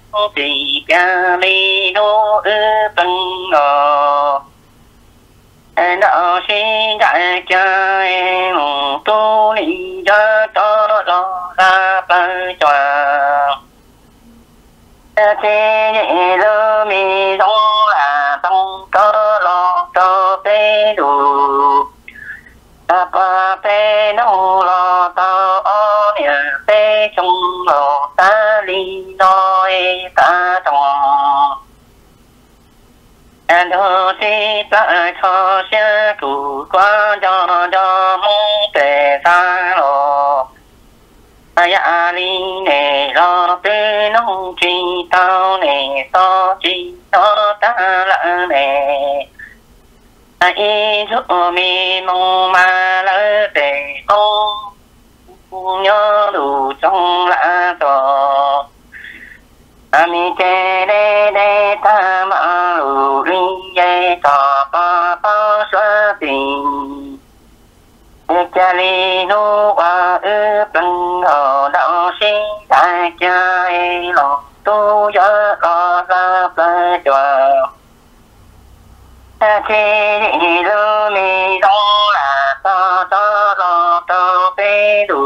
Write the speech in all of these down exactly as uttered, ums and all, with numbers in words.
thì ca đi đô ư tân ngờ đạo sinh đại cha em tu lý gia cho lo ra ba choàng thế nhẹ lơ mi giống là tông cho lo cho bê đủ ba bê nông lo tao ó nè bê trong lo ta li nói ta trong anh thơ si ta cho xe chủ quan cho cho mong kể ta lo ya li nè lo bê nông chi tao nè to chi to ta lạ nè ai giúp mi mong mà lỡ để không nhớ đủ trong lạ tỏ mi chê đê đê ta mà lù ri dê tỏ ba ba xóa tình cha li nô qua ư bằng ở đạo sinh đại cha e lòng tu gió lo ra ba chùa thế thì lơ mi đông là to to lo to bê đủ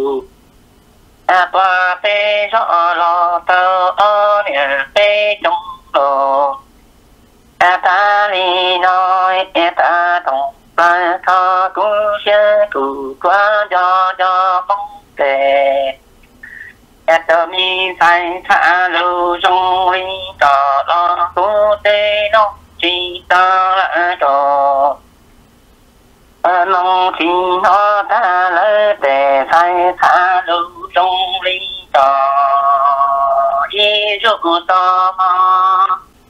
à qua bê rõ lo to ở nè bê trong đồ à ta li nói ta tổng ba tho cũng sẽ cụ qua cho cho mong kể à tờ mi sai thả lưu trong ly trò lo tu tê nó chỉ ta là trò mong chỉ nó ta lỡ để sai thả lưu trong ly trò ý giúp to mò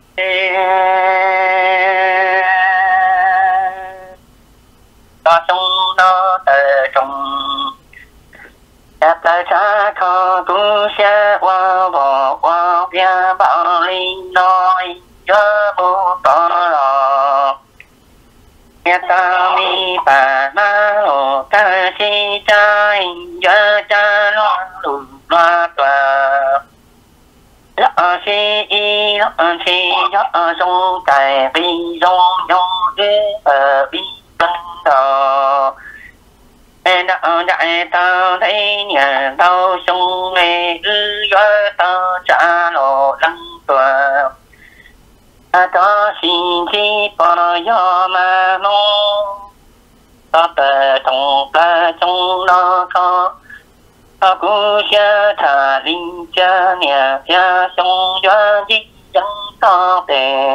ta trong đó tờ trong đáp lại cha khó cũng sẽ qua bỏ qua bia bảo linh nói cho bố to lò nghe ta mi bà ma lò ta si trai cho cha lo lù loa tòa lọ si y lọ si lọ sông tài bi sông nhông ư ở bi tân đò đạo đại tao thấy nhà tao sông nghe ư gió tao trả lộ lăng tòa ta xin chi bỏ gió mà mong ta tờ trong ta trong nó có ta cũng sẽ thả linh cha nhà cha sông gió dích chẳng to tề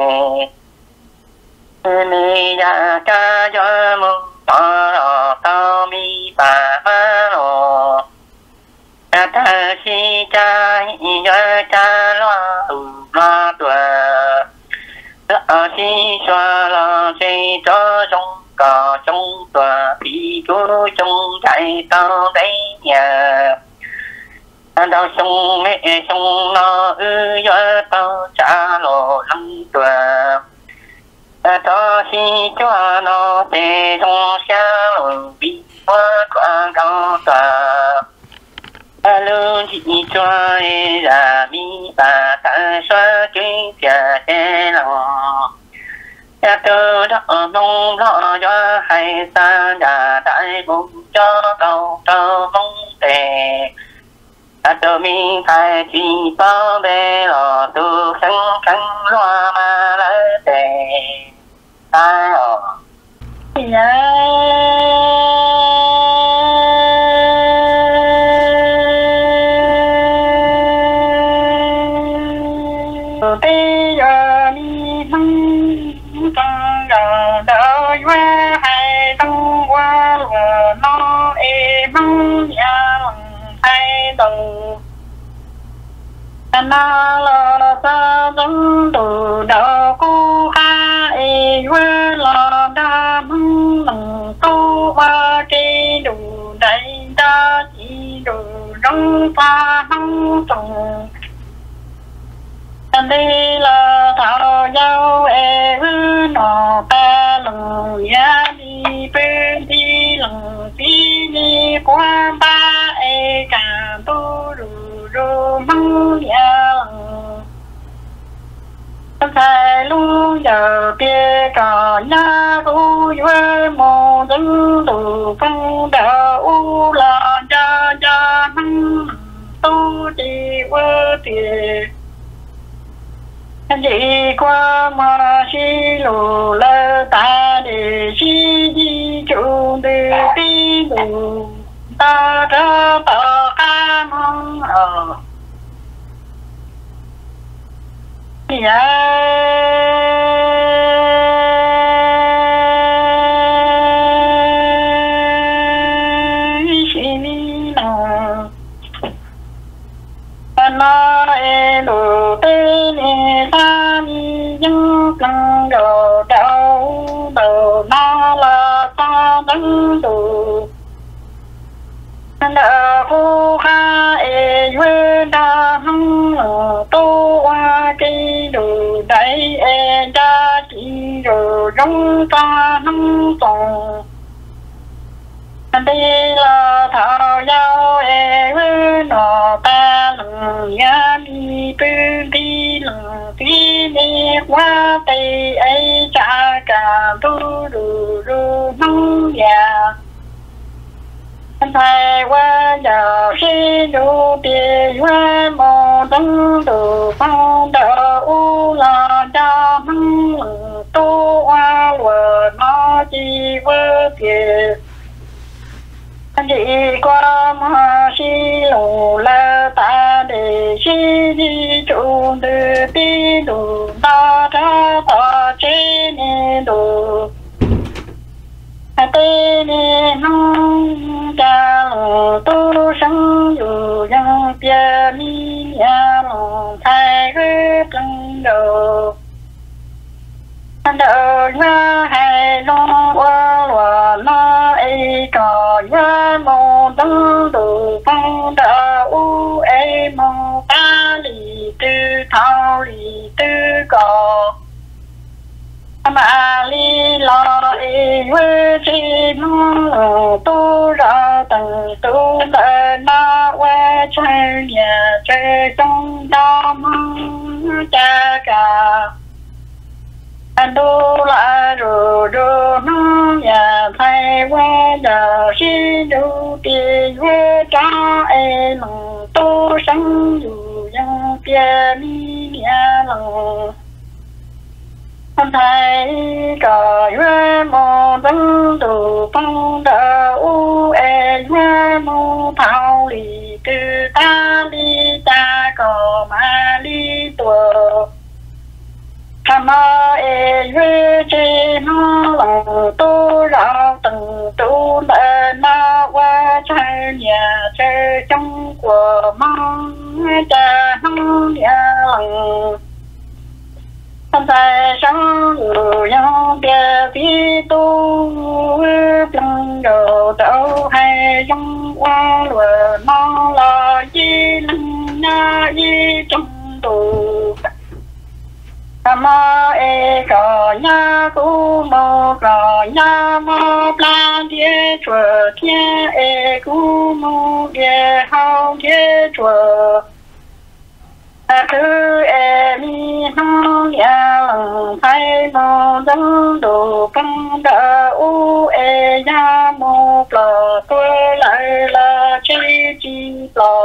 mi đã cha gió mong ta lo tao mi bà ma lo ta si cha gió cha lo lo tòa ta si xoa lo si cho trong cò trong tòa bị cố trong chạy tao đấy nhà tao sông mẹ sông nó ư gió tao trả lộ lăng tòa ta si cho nó để trong xa lùi bị hoa qua cao tòa lưu chỉ cho là mi bà ta xóa cái nhà thế lòng ta cơ đó mong lo cho hay ta đã đại bụng cho cầu tơ mong tề ta tơ mi thay chỉ bao bê lò tu khăn khăn loa mà lỡ tề ta ở yeah. Bây giờ đi thăm con giờ đợi qua hay tăng qua vừa nó êm mong nhà thay đầu na lo sa giống từ đầu cô ha e qua lo đa mong lòng tu ba cái đủ đầy đa chỉ đủ trong pha hăng trồng đi là thảo giao e nọ ta lòng ya đi bên đi lòng đi đi qua ba e cả tu đủ đủ mong ya giờ tia cỏ nhá u với mồ dân tù phong đạo u là cha cha năng tu đi vơ tiền đi qua mà xí lù lơ ta để xí đi chủ để đi lù ta ra ta ca mong ở yeah. Na e lu te ni sa ni yang lang do dao do na la ta dang du na hu ha e yue da hang tu wa ki du dai e da chi ro rong ta hang tong đi là thảo giao e với nó ta lừng ya đi tư đi lừng tí đi qua tây ấy cha cả tu đủ đủ nông già thầy qua giờ khi đủ tiền qua mò đấng đủ phong đỡ u là cha hăng lừng tu qua lùa nó chi vơ kìa đi qua mà xí lù la ta để xí đi chủ đưa đi đủ ta ra ta chế nè đủ tê nè nông cha tu sống dù dân bia mi nhà lòng thay cái chân đầu đời nó hay nó qua lùa nó ấy trò nhớ mô đấng đủ phong đạo u ấy mô ta lì tư thao lì tư cò mà li lo ấy quê chi nó tu ra từng tu đời nó quê chơi nhà chơi trong đó mong cha cả đô la rô rô nó nhà thay qua giờ khi đủ tiền quê cha e lòng tu sống dù dân kia mi nhà lòng thầy cờ quê mô đấng đủ phong đỡ u e quê mô thao lì tư ta li ta cò ma li tùa ma e yue chi nó lòng tu ra từng tu lệ na qua chơi nhà chơi trong của mong cha hông nhà lòng thân thể sống dù nhau bia vi tu plăng đồ đâu hay trong qua lùa nó là di lăng nha di trong tù ma e cò nha cu mô cò nha mô plan địa chùa thiên e cu mô địa hao địa chùa thứ e mi hao ya lòng thay mô đấng đủ phong đỡ u e ya mô plò tôi lại là chi chi plò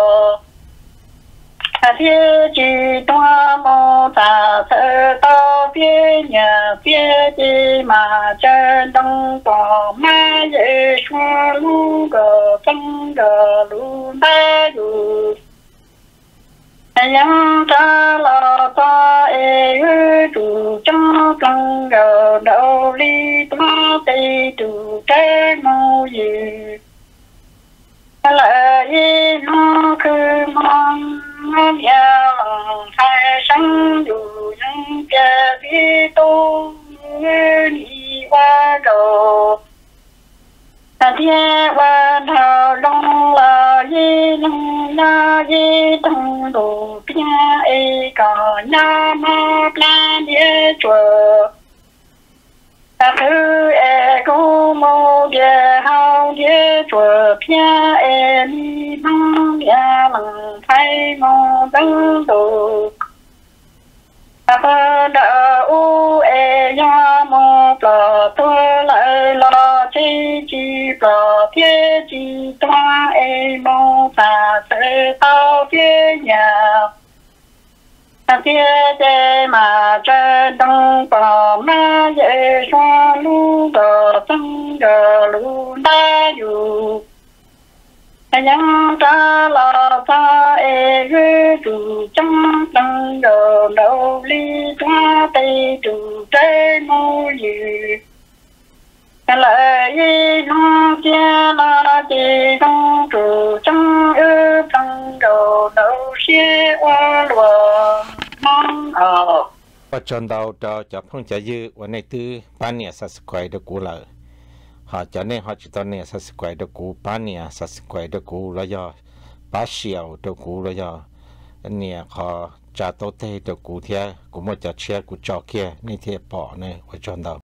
phía chỉ toa mô ta thơ to phía nhà phía chỉ mà chân đông có ma dễ xua lu gờ phân gờ lu ba dù yang ta lo ta e chủ cho con gờ đầu ly toa tây chủ trái mô gì lại nó cứ mong nhà lòng thay sống dù những kẻ đi tu đi qua đồ thiên qua thảo long là di long na di tăng đồ bia e cò na ma plan địa chùa thứ e cô mô địa hao địa chùa pia e mi mong địa lòng thay mô đấng đồ ta đỡ u e nhà ta kia để mà trên đông bờ má dễ xoa lu đờ tâm đờ lu đa dù nhắn ta là ta e rư tù trăm tăng đờ đầu ly ta tây tù trái mô dự lại nó kia là chỉ trong tù trăm ư tăng đầu đầu xe qua lùa mong ở và chọn đầu cho cho phong trả dư và này tư bán nhà sát quay được cũ lợi họ cho nên họ chỉ tao nhà sát quay được cũ bán nhà sát quay được cũ là do bán xìu được cũ là do nhà họ trả tao tê được cũ thế cũng một trả chia của trò kia nên thế bỏ này và chọn đầu